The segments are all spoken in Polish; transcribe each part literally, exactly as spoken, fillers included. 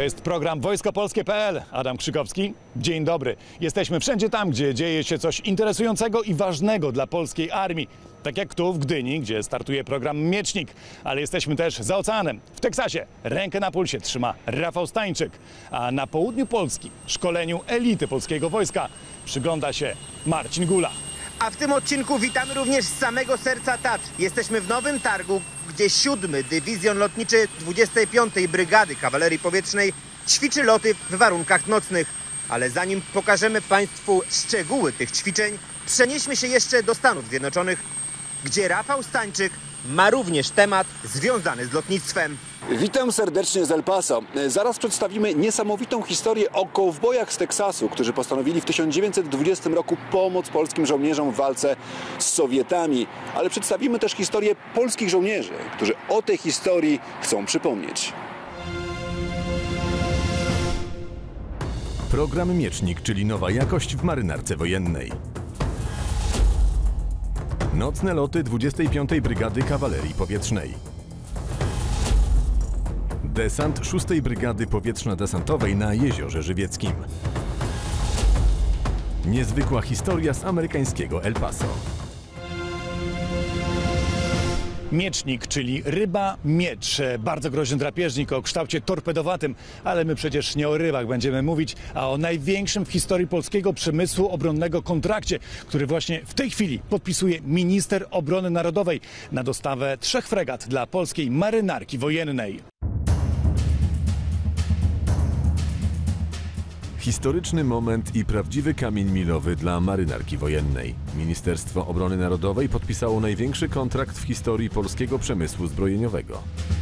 jest program wojsko polskie kropka p l. Adam Krzykowski. Dzień dobry. Jesteśmy wszędzie tam, gdzie dzieje się coś interesującego i ważnego dla polskiej armii. Tak jak tu w Gdyni, gdzie startuje program Miecznik. Ale jesteśmy też za oceanem. W Teksasie rękę na pulsie trzyma Rafał Stańczyk. A na południu Polski szkoleniu elity polskiego wojska przygląda się Marcin Gula. A w tym odcinku witamy również z samego serca Tatr. Jesteśmy w Nowym Targu, gdzie siódmy Dywizjon Lotniczy dwudziestej piątej Brygady Kawalerii Powietrznej ćwiczy loty w warunkach nocnych. Ale zanim pokażemy Państwu szczegóły tych ćwiczeń, przenieśmy się jeszcze do Stanów Zjednoczonych, gdzie Rafał Stańczyk ma również temat związany z lotnictwem. Witam serdecznie z El Paso. Zaraz przedstawimy niesamowitą historię o kowbojach z Teksasu, którzy postanowili w tysiąc dziewięćset dwudziestym roku pomóc polskim żołnierzom w walce z Sowietami. Ale przedstawimy też historię polskich żołnierzy, którzy o tej historii chcą przypomnieć. Program Miecznik, czyli nowa jakość w marynarce wojennej. Nocne loty dwudziestej piątej Brygady Kawalerii Powietrznej. Desant szóstej Brygady Powietrzno-Desantowej na Jeziorze Żywieckim. Niezwykła historia z amerykańskiego El Paso. Miecznik, czyli ryba miecz. Bardzo groźny drapieżnik o kształcie torpedowatym, ale my przecież nie o rybach będziemy mówić, a o największym w historii polskiego przemysłu obronnego kontrakcie, który właśnie w tej chwili podpisuje minister obrony narodowej na dostawę trzech fregat dla polskiej marynarki wojennej. Historyczny moment i prawdziwy kamień milowy dla marynarki wojennej. Ministerstwo Obrony Narodowej podpisało największy kontrakt w historii polskiego przemysłu zbrojeniowego.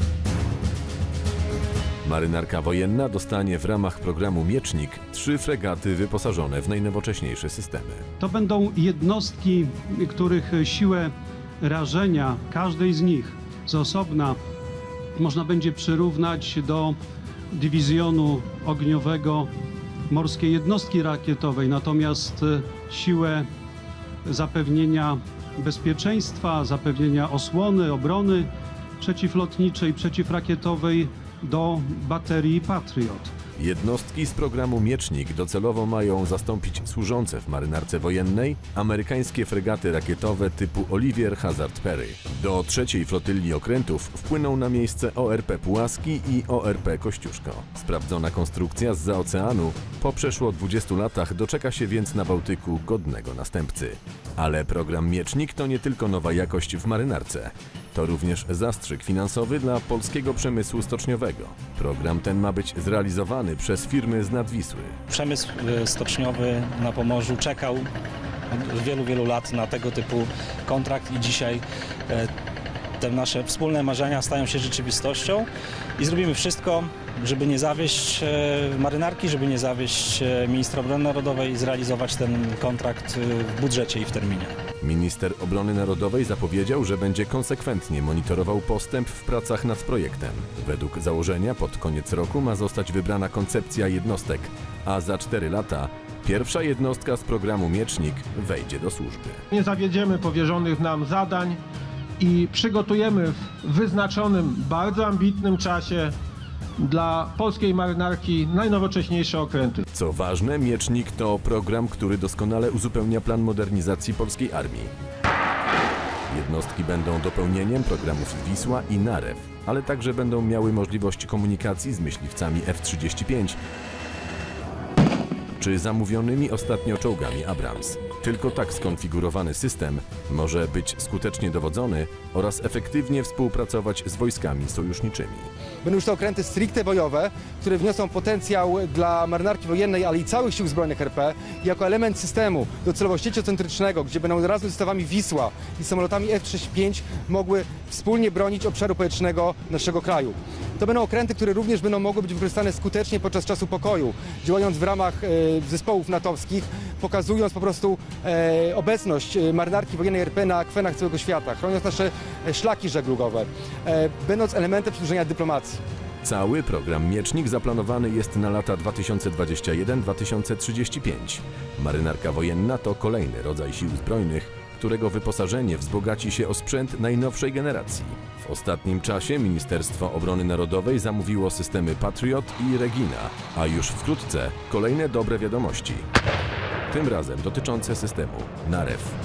Marynarka wojenna dostanie w ramach programu Miecznik trzy fregaty wyposażone w najnowocześniejsze systemy. To będą jednostki, których siłę rażenia każdej z nich z osobna można będzie przyrównać do dywizjonu ogniowego morskiej jednostki rakietowej, natomiast siłę zapewnienia bezpieczeństwa, zapewnienia osłony, obrony przeciwlotniczej, przeciwrakietowej do baterii Patriot. Jednostki z programu Miecznik docelowo mają zastąpić służące w marynarce wojennej amerykańskie fregaty rakietowe typu Olivier Hazard Perry. Do trzeciej flotyli okrętów wpłyną na miejsce O R P Pułaski i O R P Kościuszko. Sprawdzona konstrukcja zza oceanu po przeszło dwudziestu latach doczeka się więc na Bałtyku godnego następcy. Ale program Miecznik to nie tylko nowa jakość w marynarce. To również zastrzyk finansowy dla polskiego przemysłu stoczniowego. Program ten ma być zrealizowany przez firmy z Nadwisły. Przemysł stoczniowy na Pomorzu czekał od wielu, wielu lat na tego typu kontrakt i dzisiaj te nasze wspólne marzenia stają się rzeczywistością i zrobimy wszystko, żeby nie zawieść marynarki, żeby nie zawieść ministra obrony narodowej i zrealizować ten kontrakt w budżecie i w terminie. Minister Obrony Narodowej zapowiedział, że będzie konsekwentnie monitorował postęp w pracach nad projektem. Według założenia pod koniec roku ma zostać wybrana koncepcja jednostek, a za cztery lata pierwsza jednostka z programu Miecznik wejdzie do służby. Nie zawiedziemy powierzonych nam zadań i przygotujemy w wyznaczonym, bardzo ambitnym czasie dla polskiej marynarki najnowocześniejsze okręty. Co ważne, Miecznik to program, który doskonale uzupełnia plan modernizacji polskiej armii. Jednostki będą dopełnieniem programów Wisła i Narew, ale także będą miały możliwość komunikacji z myśliwcami F trzydzieści pięć czy zamówionymi ostatnio czołgami Abrams. Tylko tak skonfigurowany system może być skutecznie dowodzony oraz efektywnie współpracować z wojskami sojuszniczymi. Będą już to okręty stricte bojowe, które wniosą potencjał dla marynarki wojennej, ale i całych sił zbrojnych R P jako element systemu docelowo sieciocentrycznego, gdzie będą razem z zestawami Wisła i samolotami F trzydzieści pięć mogły wspólnie bronić obszaru powietrznego naszego kraju. To będą okręty, które również będą mogły być wykorzystane skutecznie podczas czasu pokoju, działając w ramach e, zespołów natowskich, pokazując po prostu e, obecność marynarki wojennej R P na akwenach całego świata, chroniąc nasze e, szlaki żeglugowe, e, będąc elementem przedłużenia dyplomacji. Cały program Miecznik zaplanowany jest na lata dwa tysiące dwudziesty pierwszy do dwa tysiące trzydziestego piątego. Marynarka wojenna to kolejny rodzaj sił zbrojnych, którego wyposażenie wzbogaci się o sprzęt najnowszej generacji. W ostatnim czasie Ministerstwo Obrony Narodowej zamówiło systemy Patriot i Regina, a już wkrótce kolejne dobre wiadomości. Tym razem dotyczące systemu Narew.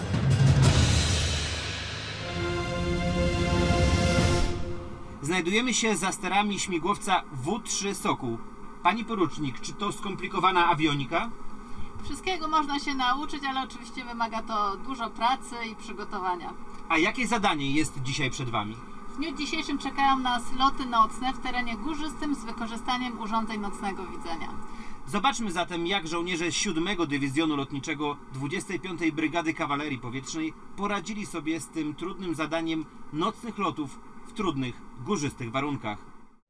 Znajdujemy się za sterami śmigłowca W trzy Sokół. Pani porucznik, czy to skomplikowana awionika? Wszystkiego można się nauczyć, ale oczywiście wymaga to dużo pracy i przygotowania. A jakie zadanie jest dzisiaj przed Wami? W dniu dzisiejszym czekają nas loty nocne w terenie górzystym z wykorzystaniem urządzeń nocnego widzenia. Zobaczmy zatem, jak żołnierze siódmego Dywizjonu Lotniczego dwudziestej piątej Brygady Kawalerii Powietrznej poradzili sobie z tym trudnym zadaniem nocnych lotów w trudnych, górzystych warunkach.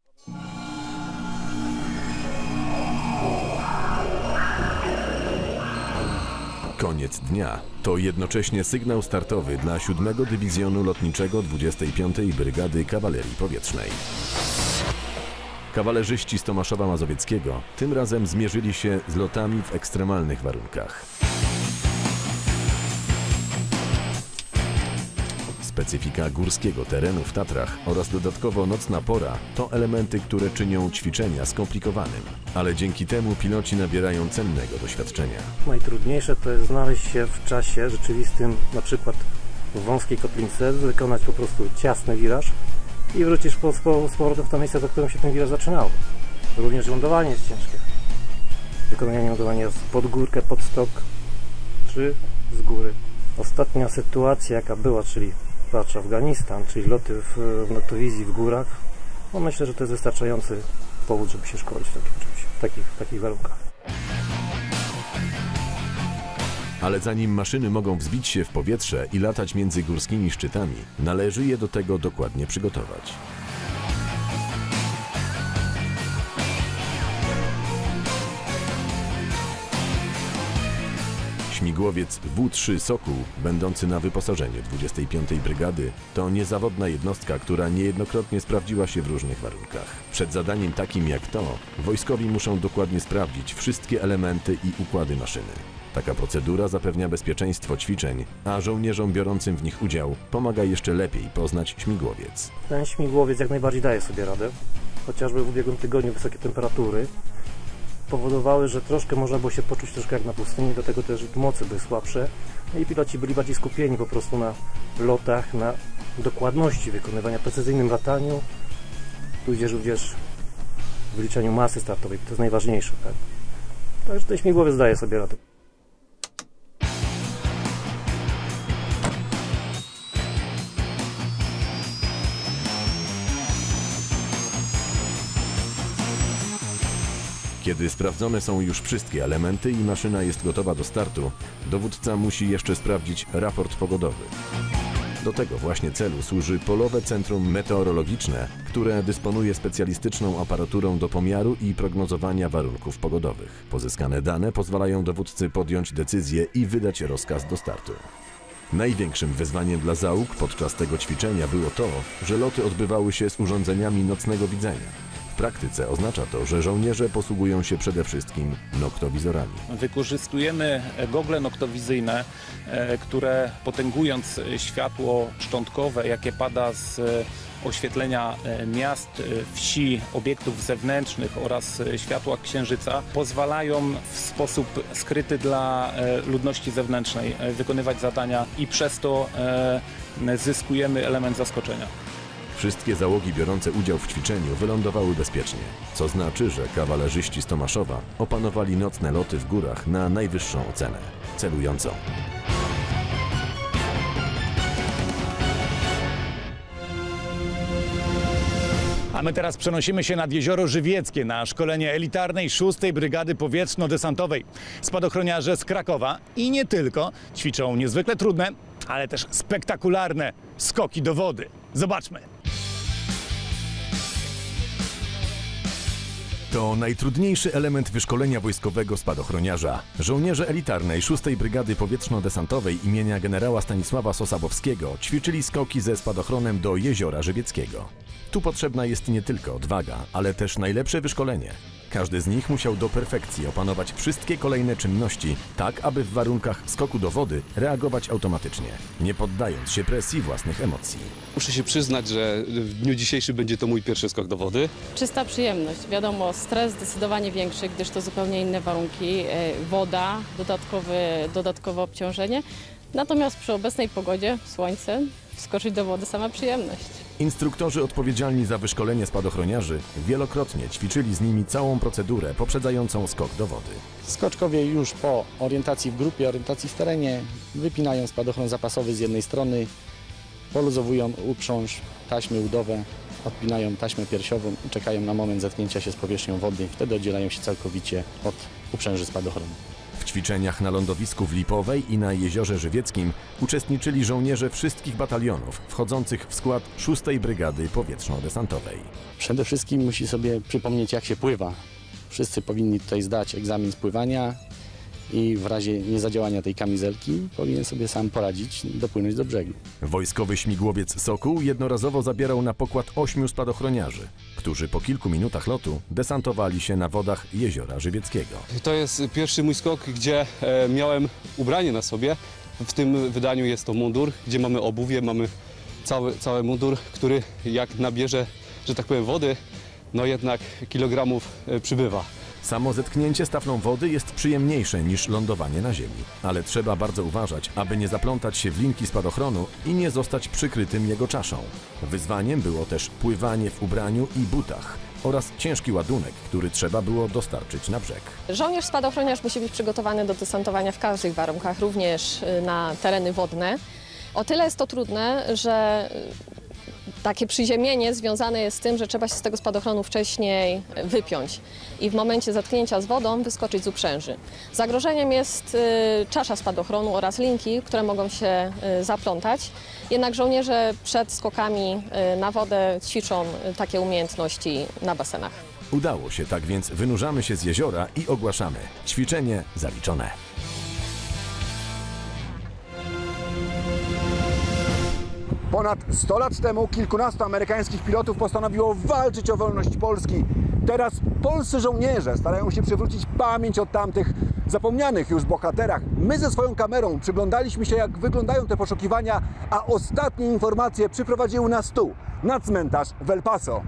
Koniec dnia to jednocześnie sygnał startowy dla siódmego Dywizjonu Lotniczego dwudziestej piątej Brygady Kawalerii Powietrznej. Kawalerzyści z Tomaszowa Mazowieckiego tym razem zmierzyli się z lotami w ekstremalnych warunkach. Specyfika górskiego terenu w Tatrach oraz dodatkowo nocna pora to elementy, które czynią ćwiczenia skomplikowanym, ale dzięki temu piloci nabierają cennego doświadczenia. Najtrudniejsze to jest znaleźć się w czasie rzeczywistym, na przykład w wąskiej kotlince, wykonać po prostu ciasny wiraż i wrócisz po, z powrotem w to miejsce, do którym się ten wiraż zaczynał. Również lądowanie jest ciężkie. Wykonanie lądowania pod górkę, pod stok czy z góry. Ostatnia sytuacja, jaka była, czyli patrz, Afganistan, czyli loty w, w noktowizji w górach, no myślę, że to jest wystarczający powód, żeby się szkolić w takim czymś, w takich, w takich warunkach. Ale zanim maszyny mogą wzbić się w powietrze i latać między górskimi szczytami, należy je do tego dokładnie przygotować. Śmigłowiec W trzy Sokół, będący na wyposażeniu dwudziestej piątej Brygady, to niezawodna jednostka, która niejednokrotnie sprawdziła się w różnych warunkach. Przed zadaniem takim jak to, wojskowi muszą dokładnie sprawdzić wszystkie elementy i układy maszyny. Taka procedura zapewnia bezpieczeństwo ćwiczeń, a żołnierzom biorącym w nich udział pomaga jeszcze lepiej poznać śmigłowiec. Ten śmigłowiec jak najbardziej daje sobie radę, chociażby w ubiegłym tygodniu wysokie temperatury powodowały, że troszkę można było się poczuć troszkę jak na pustyni, dlatego też mocy były słabsze i piloci byli bardziej skupieni po prostu na lotach, na dokładności wykonywania, precyzyjnym lataniu, tudzież również w wyliczeniu masy startowej, to jest najważniejsze. Tak? Także ten śmigłowiec daje sobie radę. Kiedy sprawdzone są już wszystkie elementy i maszyna jest gotowa do startu, dowódca musi jeszcze sprawdzić raport pogodowy. Do tego właśnie celu służy Polowe Centrum Meteorologiczne, które dysponuje specjalistyczną aparaturą do pomiaru i prognozowania warunków pogodowych. Pozyskane dane pozwalają dowódcy podjąć decyzję i wydać rozkaz do startu. Największym wyzwaniem dla załóg podczas tego ćwiczenia było to, że loty odbywały się z urządzeniami nocnego widzenia. W praktyce oznacza to, że żołnierze posługują się przede wszystkim noktowizorami. Wykorzystujemy gogle noktowizyjne, które potęgując światło szczątkowe, jakie pada z oświetlenia miast, wsi, obiektów zewnętrznych oraz światła księżyca, pozwalają w sposób skryty dla ludności zewnętrznej wykonywać zadania i przez to zyskujemy element zaskoczenia. Wszystkie załogi biorące udział w ćwiczeniu wylądowały bezpiecznie, co znaczy, że kawalerzyści z Tomaszowa opanowali nocne loty w górach na najwyższą ocenę, celującą. A my teraz przenosimy się nad Jezioro Żywieckie na szkolenie elitarnej szóstej Brygady Powietrzno-Desantowej. Spadochroniarze z Krakowa i nie tylko ćwiczą niezwykle trudne, ale też spektakularne skoki do wody. Zobaczmy. To najtrudniejszy element wyszkolenia wojskowego spadochroniarza. Żołnierze elitarnej szóstej Brygady Powietrzno-Desantowej imienia generała Stanisława Sosabowskiego ćwiczyli skoki ze spadochronem do Jeziora Żywieckiego. Tu potrzebna jest nie tylko odwaga, ale też najlepsze wyszkolenie. Każdy z nich musiał do perfekcji opanować wszystkie kolejne czynności, tak aby w warunkach skoku do wody reagować automatycznie, nie poddając się presji własnych emocji. Muszę się przyznać, że w dniu dzisiejszym będzie to mój pierwszy skok do wody. Czysta przyjemność. Wiadomo, stres zdecydowanie większy, gdyż to zupełnie inne warunki. Woda, dodatkowe, dodatkowe obciążenie. Natomiast przy obecnej pogodzie, słońce, wskoczyć do wody sama przyjemność. Instruktorzy odpowiedzialni za wyszkolenie spadochroniarzy wielokrotnie ćwiczyli z nimi całą procedurę poprzedzającą skok do wody. Skoczkowie już po orientacji w grupie, orientacji w terenie wypinają spadochron zapasowy z jednej strony, poluzowują uprząż, taśmy udowe, odpinają taśmę piersiową i czekają na moment zetknięcia się z powierzchnią wody. Wtedy oddzielają się całkowicie od uprzęży spadochronu. W ćwiczeniach na lądowisku w Lipowej i na Jeziorze Żywieckim uczestniczyli żołnierze wszystkich batalionów wchodzących w skład szóstej Brygady Powietrzno-Desantowej. Przede wszystkim musi sobie przypomnieć, jak się pływa. Wszyscy powinni tutaj zdać egzamin z pływania i w razie niezadziałania tej kamizelki powinien sobie sam poradzić, dopłynąć do brzegu. Wojskowy śmigłowiec Sokół jednorazowo zabierał na pokład ośmiu spadochroniarzy, którzy po kilku minutach lotu desantowali się na wodach Jeziora Żywieckiego. To jest pierwszy mój skok, gdzie e, miałem ubranie na sobie. W tym wydaniu jest to mundur, gdzie mamy obuwie, mamy cały, cały mundur, który jak nabierze, że tak powiem, wody, no jednak kilogramów e, przybywa. Samo zetknięcie z taflą wody jest przyjemniejsze niż lądowanie na ziemi, ale trzeba bardzo uważać, aby nie zaplątać się w linki spadochronu i nie zostać przykrytym jego czaszą. Wyzwaniem było też pływanie w ubraniu i butach oraz ciężki ładunek, który trzeba było dostarczyć na brzeg. Żołnierz spadochroniarz musi być przygotowany do desantowania w każdych warunkach, również na tereny wodne. O tyle jest to trudne, że takie przyziemienie związane jest z tym, że trzeba się z tego spadochronu wcześniej wypiąć i w momencie zetknięcia z wodą wyskoczyć z uprzęży. Zagrożeniem jest y, czasza spadochronu oraz linki, które mogą się y, zaplątać. Jednak żołnierze przed skokami y, na wodę ćwiczą y, takie umiejętności na basenach. Udało się, tak więc wynurzamy się z jeziora i ogłaszamy: ćwiczenie zaliczone. Ponad sto lat temu kilkunastu amerykańskich pilotów postanowiło walczyć o wolność Polski. Teraz polscy żołnierze starają się przywrócić pamięć o tamtych zapomnianych już bohaterach. My ze swoją kamerą przyglądaliśmy się, jak wyglądają te poszukiwania, a ostatnie informacje przyprowadziły nas tu, na cmentarz w El Paso.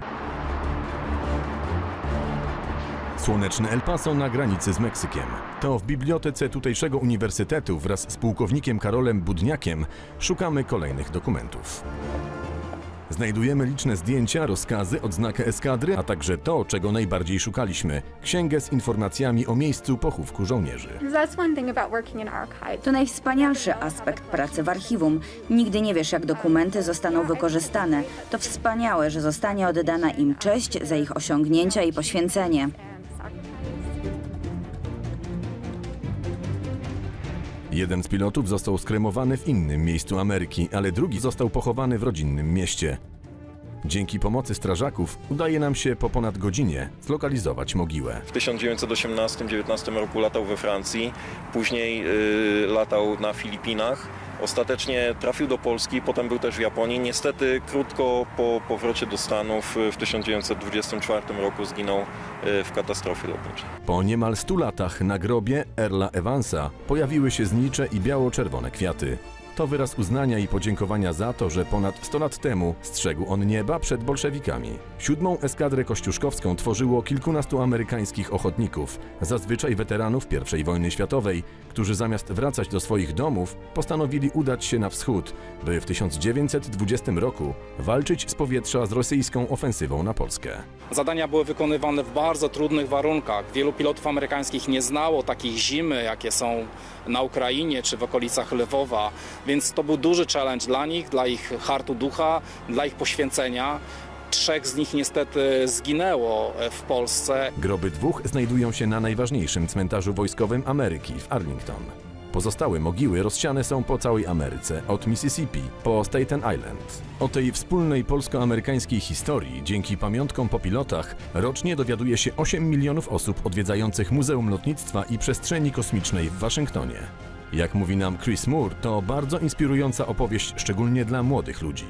Słoneczne El Paso na granicy z Meksykiem. To w bibliotece tutejszego uniwersytetu wraz z pułkownikiem Karolem Budniakiem szukamy kolejnych dokumentów. Znajdujemy liczne zdjęcia, rozkazy, odznakę eskadry, a także to, czego najbardziej szukaliśmy – księgę z informacjami o miejscu pochówku żołnierzy. To najwspanialszy aspekt pracy w archiwum. Nigdy nie wiesz, jak dokumenty zostaną wykorzystane. To wspaniałe, że zostanie oddana im cześć za ich osiągnięcia i poświęcenie. Jeden z pilotów został skremowany w innym miejscu Ameryki, ale drugi został pochowany w rodzinnym mieście. Dzięki pomocy strażaków udaje nam się po ponad godzinie zlokalizować mogiłę. W tysiąc dziewięćset osiemnastym dziewiętnastym roku latał we Francji, później yy, latał na Filipinach. Ostatecznie trafił do Polski, potem był też w Japonii. Niestety krótko po powrocie do Stanów w tysiąc dziewięćset dwudziestym czwartym roku zginął w katastrofie lotniczej. Po niemal stu latach na grobie Earla Evansa pojawiły się znicze i biało-czerwone kwiaty. To wyraz uznania i podziękowania za to, że ponad sto lat temu strzegł on nieba przed bolszewikami. Siódmą eskadrę kościuszkowską tworzyło kilkunastu amerykańskich ochotników, zazwyczaj weteranów pierwszej wojny światowej, którzy zamiast wracać do swoich domów, postanowili udać się na wschód, by w tysiąc dziewięćset dwudziestym roku walczyć z powietrza z rosyjską ofensywą na Polskę. Zadania były wykonywane w bardzo trudnych warunkach. Wielu pilotów amerykańskich nie znało takich zimy, jakie są na Ukrainie czy w okolicach Lwowa, więc to był duży challenge dla nich, dla ich hartu ducha, dla ich poświęcenia. Trzech z nich niestety zginęło w Polsce. Groby dwóch znajdują się na najważniejszym cmentarzu wojskowym Ameryki w Arlington. Pozostałe mogiły rozsiane są po całej Ameryce, od Mississippi po Staten Island. O tej wspólnej polsko-amerykańskiej historii dzięki pamiątkom po pilotach rocznie dowiaduje się osiem milionów osób odwiedzających Muzeum Lotnictwa i Przestrzeni Kosmicznej w Waszyngtonie. Jak mówi nam Chris Moore, to bardzo inspirująca opowieść, szczególnie dla młodych ludzi.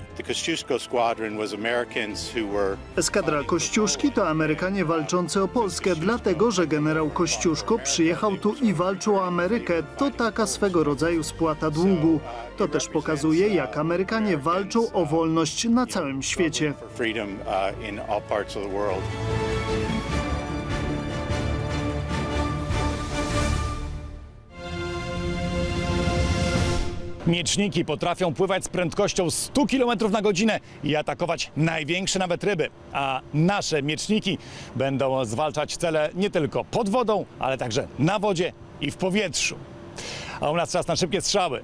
Eskadra Kościuszki to Amerykanie walczący o Polskę, dlatego że generał Kościuszko przyjechał tu i walczył o Amerykę. To taka swego rodzaju spłata długu. To też pokazuje, jak Amerykanie walczą o wolność na całym świecie. Mieczniki potrafią pływać z prędkością stu kilometrów na godzinę i atakować największe nawet ryby. A nasze mieczniki będą zwalczać cele nie tylko pod wodą, ale także na wodzie i w powietrzu. A u nas czas na szybkie strzały.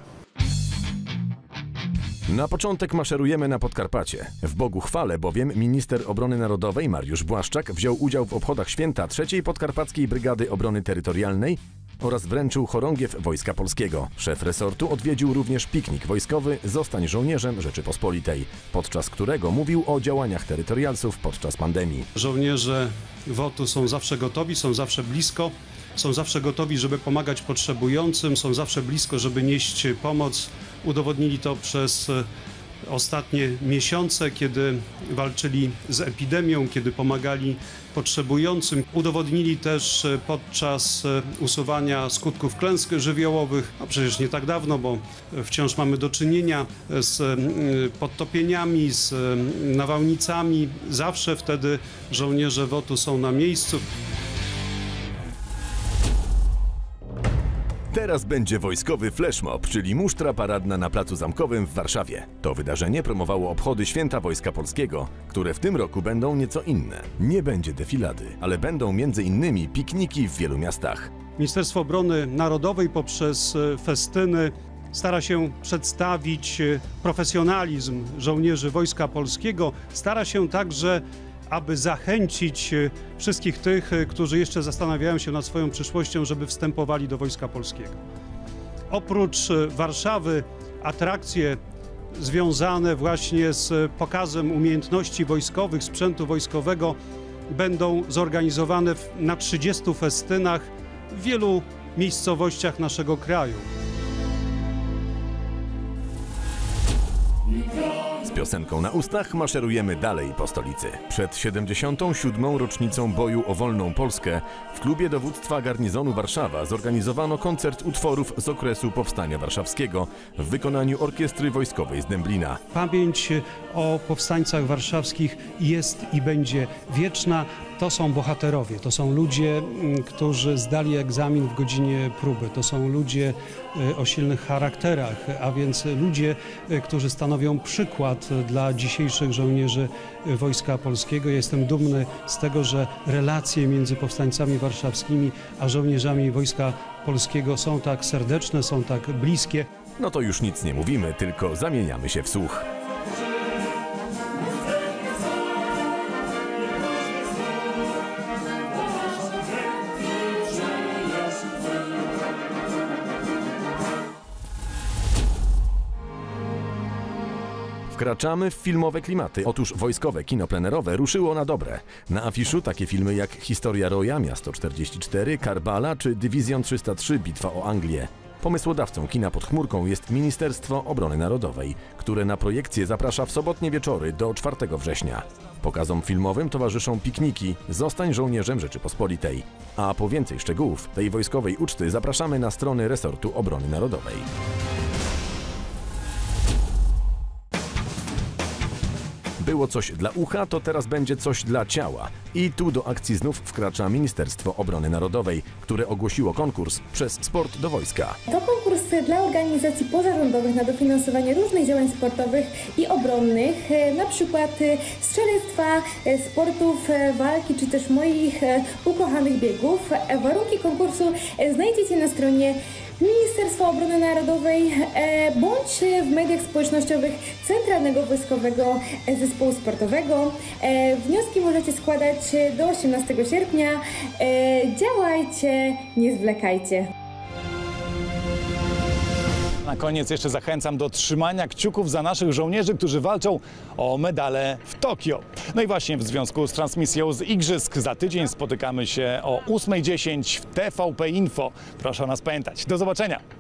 Na początek maszerujemy na Podkarpacie. W Boguchwale bowiem minister obrony narodowej Mariusz Błaszczak wziął udział w obchodach święta trzeciej Podkarpackiej Brygady Obrony Terytorialnej oraz wręczył chorągiew Wojska Polskiego. Szef resortu odwiedził również piknik wojskowy Zostań żołnierzem Rzeczypospolitej, podczas którego mówił o działaniach terytorialsów podczas pandemii. Żołnierze W O T-u są zawsze gotowi, są zawsze blisko, są zawsze gotowi, żeby pomagać potrzebującym, są zawsze blisko, żeby nieść pomoc. Udowodnili to przez ostatnie miesiące, kiedy walczyli z epidemią, kiedy pomagali potrzebującym. Udowodnili też podczas usuwania skutków klęsk żywiołowych, a przecież nie tak dawno, bo wciąż mamy do czynienia z podtopieniami, z nawałnicami. Zawsze wtedy żołnierze W O T-u są na miejscu. Teraz będzie wojskowy flashmob, czyli musztra paradna na Placu Zamkowym w Warszawie. To wydarzenie promowało obchody Święta Wojska Polskiego, które w tym roku będą nieco inne. Nie będzie defilady, ale będą między innymi pikniki w wielu miastach. Ministerstwo Obrony Narodowej poprzez festyny stara się przedstawić profesjonalizm żołnierzy Wojska Polskiego. Stara się także, aby zachęcić wszystkich tych, którzy jeszcze zastanawiają się nad swoją przyszłością, żeby wstępowali do Wojska Polskiego. Oprócz Warszawy atrakcje związane właśnie z pokazem umiejętności wojskowych, sprzętu wojskowego będą zorganizowane na trzydziestu festynach w wielu miejscowościach naszego kraju. Z piosenką na ustach maszerujemy dalej po stolicy. Przed siedemdziesiątą siódmą rocznicą boju o wolną Polskę w klubie dowództwa garnizonu Warszawa zorganizowano koncert utworów z okresu Powstania Warszawskiego w wykonaniu Orkiestry Wojskowej z Dęblina. Pamięć o powstańcach warszawskich jest i będzie wieczna. To są bohaterowie, to są ludzie, którzy zdali egzamin w godzinie próby. To są ludzie o silnych charakterach, a więc ludzie, którzy stanowią przykład dla dzisiejszych żołnierzy Wojska Polskiego. Jestem dumny z tego, że relacje między powstańcami warszawskimi a żołnierzami Wojska Polskiego są tak serdeczne, są tak bliskie. No to już nic nie mówimy, tylko zamieniamy się w słuch. Wkraczamy w filmowe klimaty. Otóż wojskowe kino plenerowe ruszyło na dobre. Na afiszu takie filmy jak Historia Roya, Miasto czterdzieści cztery, Karbala czy Dywizjon trzysta trzy, Bitwa o Anglię. Pomysłodawcą kina pod chmurką jest Ministerstwo Obrony Narodowej, które na projekcję zaprasza w sobotnie wieczory do czwartego września. Pokazom filmowym towarzyszą pikniki Zostań żołnierzem Rzeczypospolitej. A po więcej szczegółów tej wojskowej uczty zapraszamy na strony Resortu Obrony Narodowej. Było coś dla ucha, to teraz będzie coś dla ciała. I tu do akcji znów wkracza Ministerstwo Obrony Narodowej, które ogłosiło konkurs Przez sport do wojska. To konkurs dla organizacji pozarządowych na dofinansowanie różnych działań sportowych i obronnych, na przykład strzelectwa, sportów walki, czy też moich ukochanych biegów. Warunki konkursu znajdziecie na stronie Ministerstwa Obrony Narodowej bądź w mediach społecznościowych Centralnego Wojskowego Zespołu Sportowego. Wnioski możecie składać do osiemnastego sierpnia. Działajcie, nie zwlekajcie. Na koniec jeszcze zachęcam do trzymania kciuków za naszych żołnierzy, którzy walczą o medale w Tokio. No i właśnie w związku z transmisją z Igrzysk za tydzień spotykamy się o ósmej dziesięć w T V P Info. Proszę o nas pamiętać. Do zobaczenia!